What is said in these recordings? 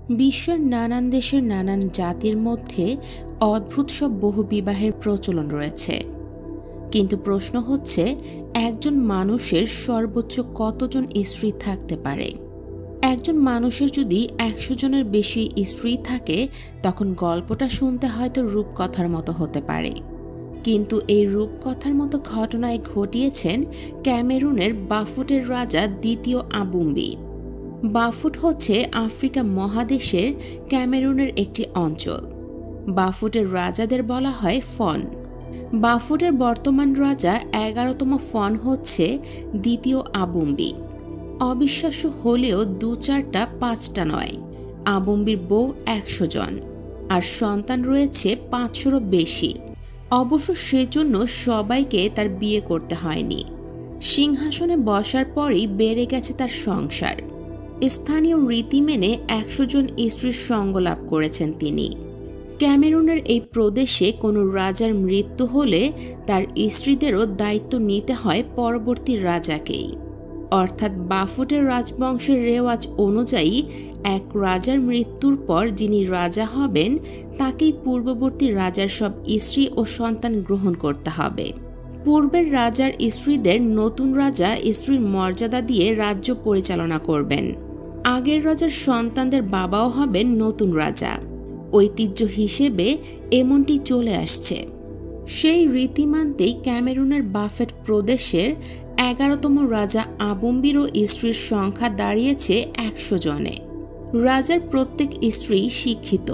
বিশ্বের নানান দেশের নানান জাতির মধ্যে অদ্ভুত সব বহুবিবাহের প্রচলন রয়েছে। কিন্তু প্রশ্ন হচ্ছে, একজন মানুষের সর্বোচ্চ কতজন স্ত্রী থাকতে পারে? একজন মানুষের যদি 100 জনের বেশি স্ত্রী থাকে, তখন গল্পটা শুনতে হয়তো রূপকথার মতো হতে পারে। কিন্তু এই রূপকথার মতো ঘটনায় ঘটিয়েছেন ক্যামেরুনের বাফুটের রাজা দ্বিতীয় আবুম্বি। বাফুট হচ্ছে আফ্রিকা মহাদেশের ক্যামেরুনের একটি অঞ্চল। বাফুটের রাজাদের বলা হয় ফন। বাফুটের বর্তমান রাজা 11তম ফন হচ্ছে দ্বিতীয় আবুম্বি। অবিশ্বাস্য হলেও 2-4টা 5টা নয়, আবুম্বির বউ 100 জন, আর সন্তান রয়েছে 500রও বেশি। অবশ্য সেজন্য সবাইকে তার বিয়ে করতে হয়নি। সিংহাসনে বসার পরই বেড়ে গেছে তার সংসার। স্থানীয় রীতি মেনে 100 জন স্ত্রীর সঙ্গ লাভ করেছেন তিনি। ক্যামেরুনের এই প্রদেশে কোনো রাজার মৃত্যু হলে তার স্ত্রীদেরও দায়িত্ব নিতে হয় পরবর্তী রাজাকেই। অর্থাৎ বাফুটের রাজবংশের রেওয়াজ অনুযায়ী এক রাজার মৃত্যুর পর যিনি রাজা হবেন তাকেই পূর্ববর্তী রাজার সব স্ত্রী ও সন্তান গ্রহণ করতে হবে। পূর্বের রাজার স্ত্রীদের নতুন রাজা স্ত্রীর মর্যাদা দিয়ে রাজ্য পরিচালনা করবেন। আগের রাজার সন্তানদের বাবাও হবেন নতুন রাজা। ঐতিহ্য হিসেবে এমনটি চলে আসছে। সেই রীতি মানতেই ক্যামেরুনের বাফেট প্রদেশের 11তম রাজা আবুম্বিরও স্ত্রীর সংখ্যা দাঁড়িয়েছে 100 জনে। রাজার প্রত্যেক স্ত্রী শিক্ষিত।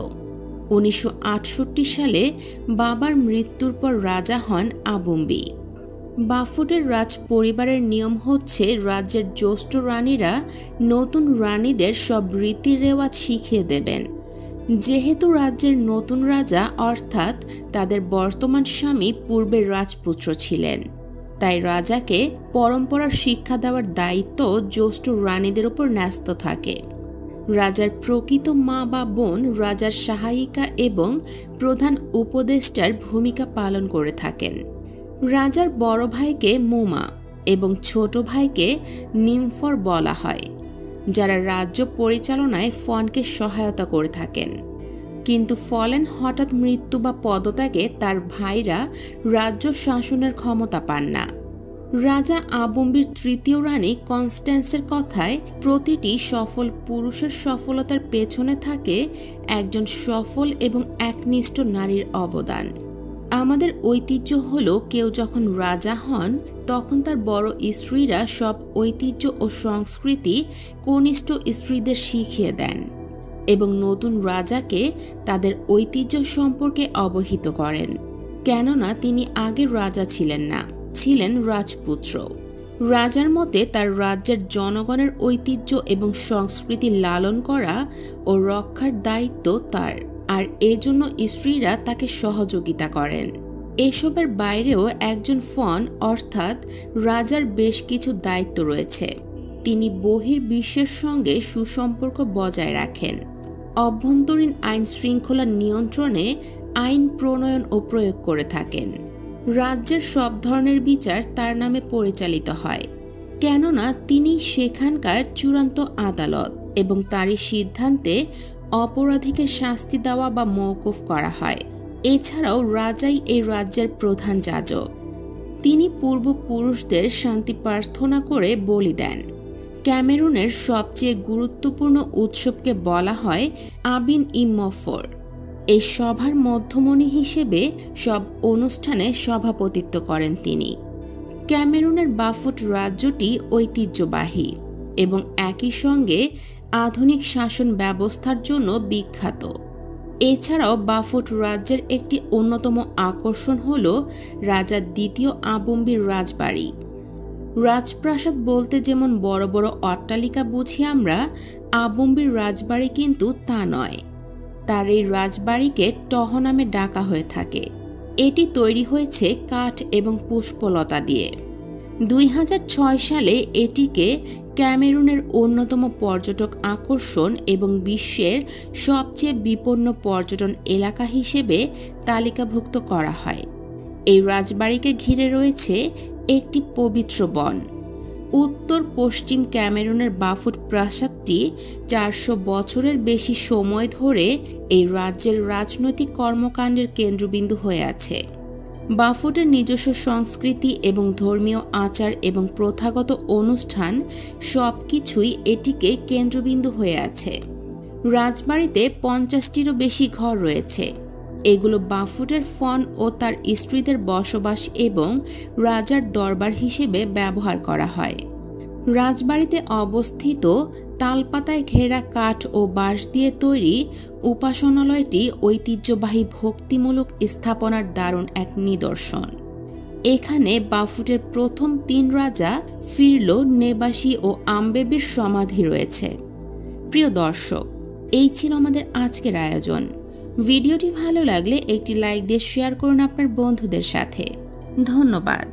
1968 সালে বাবার মৃত্যুর পর রাজা হন আবুম্বি। বাফুটের রাজ পরিবারের নিয়ম হচ্ছে রাজ্যের জ্যেষ্ঠ রানীরা নতুন রানীদের সব রীতি রেওয়াজ শিখিয়ে দেবেন। যেহেতু রাজ্যের নতুন রাজা অর্থাৎ তাদের বর্তমান স্বামী পূর্বের রাজপুত্র ছিলেন, তাই রাজাকে পরম্পরার শিক্ষা দেওয়ার দায়িত্ব জ্যেষ্ঠ রানীদের উপর ন্যস্ত থাকে। রাজার প্রকৃত মা বা বোন রাজার সহায়িকা এবং প্রধান উপদেষ্টার ভূমিকা পালন করে থাকেন। রাজার বড় ভাইকে মুমা এবং ছোট ভাইকে নিমফর বলা হয়, যারা রাজ্য পরিচালনায় ফনকে সহায়তা করে থাকেন। কিন্তু ফলেন হঠাৎ মৃত্যু বা পদত্যাগে তার ভাইরা রাজ্য শাসনের ক্ষমতা পান না। রাজা আবুম্বির তৃতীয় রানী কনস্ট্যান্সের কথায়, প্রতিটি সফল পুরুষের সফলতার পেছনে থাকে একজন সফল এবং একনিষ্ঠ নারীর অবদান। আমাদের ঐতিহ্য হলো, কেউ যখন রাজা হন তখন তার বড় স্ত্রীরা সব ঐতিহ্য ও সংস্কৃতি কনিষ্ঠ স্ত্রীদের শিখিয়ে দেন এবং নতুন রাজাকে তাদের ঐতিহ্য সম্পর্কে অবহিত করেন। কেননা তিনি আগের রাজা ছিলেন না, ছিলেন রাজপুত্র। রাজার মতে তার রাজ্যের জনগণের ঐতিহ্য এবং সংস্কৃতি লালন করা ও রক্ষার দায়িত্ব তার, আর এজন্য স্ত্রীরা তাকে সহযোগিতা করেন। এসবের বাইরেও একজন ফন অর্থাৎ রাজার বেশ কিছু দায়িত্ব রয়েছে। তিনি বহির্বিশ্বের সঙ্গে সুসম্পর্ক বজায় রাখেন, অভ্যন্তরীণ আইন শৃঙ্খলা নিয়ন্ত্রণে আইন প্রণয়ন ও প্রয়োগ করে থাকেন। রাজ্যের সব ধরনের বিচার তার নামে পরিচালিত হয়, কেননা তিনি সেখানকার চূড়ান্ত আদালত এবং তারই সিদ্ধান্তে অপরাধীকে শাস্তি দেওয়া বা মওকুফ করা হয়। এছাড়াও রাজাই এই রাজ্যের প্রধান যাজক। তিনি পূর্বপুরুষদের শান্তি প্রার্থনা করে বলি দেন। ক্যামেরুনের সবচেয়ে গুরুত্বপূর্ণ উৎসবকে বলা হয় আবিন ইমফর। এই সভার মধ্যমণি হিসেবে সব অনুষ্ঠানে সভাপতিত্ব করেন তিনি। ক্যামেরুনের বাফুট রাজ্যটি ঐতিহ্যবাহী এবং একই সঙ্গে আধুনিক শাসন ব্যবস্থার জন্য বিখ্যাত। এছাড়াও বাফুট রাজ্যের একটি অন্যতম আকর্ষণ হল রাজা দ্বিতীয় আবুম্বির রাজবাড়ি। রাজপ্রাসাদ বলতে যেমন বড় বড় অট্টালিকা বুঝি আমরা, আবুম্বির রাজবাড়ি কিন্তু তা নয়। তার এই রাজবাড়িকে টহ নামে ডাকা হয়ে থাকে। এটি তৈরি হয়েছে কাঠ এবং পুষ্পলতা দিয়ে। 2006 সালে এটিকে ক্যামেরুনের অন্যতম পর্যটক আকর্ষণ এবং বিশ্বের সবচেয়ে বিপন্ন পর্যটন এলাকা হিসেবে তালিকাভুক্ত করা হয়। এই রাজবাড়িকে ঘিরে রয়েছে একটি পবিত্র বন। উত্তর পশ্চিম ক্যামেরুনের বাফুট প্রাসাদটি 400 বছরের বেশি সময় ধরে এই রাজ্যের রাজনৈতিক কর্মকাণ্ডের কেন্দ্রবিন্দু হয়ে আছে। বাফুটের নিজস্ব সংস্কৃতি এবং ধর্মীয় আচার এবং প্রথাগত অনুষ্ঠান সবকিছুই এটিকে কেন্দ্রবিন্দু হয়ে আছে। রাজবাড়িতে 50টিরও বেশি ঘর রয়েছে। এগুলো বাফুটের ফন ও তার স্ত্রীদের বসবাস এবং রাজার দরবার হিসেবে ব্যবহার করা হয়। রাজবাড়িতে অবস্থিত তালপাতায় ঘেরা কাঠ ও বাঁশ দিয়ে তৈরি উপাসনালয়টি ঐতিহ্যবাহী ভক্তিমূলক স্থাপনার দারুণ এক নিদর্শন। এখানে বাফুটের প্রথম 3 রাজা ফিরলো, নেবাসি ও আম্বেবির সমাধি রয়েছে। প্রিয় দর্শক, এই ছিল আমাদের আজকের আয়োজন। ভিডিওটি ভালো লাগলে একটি লাইক দিয়ে শেয়ার করুন আপনার বন্ধুদের সাথে। ধন্যবাদ।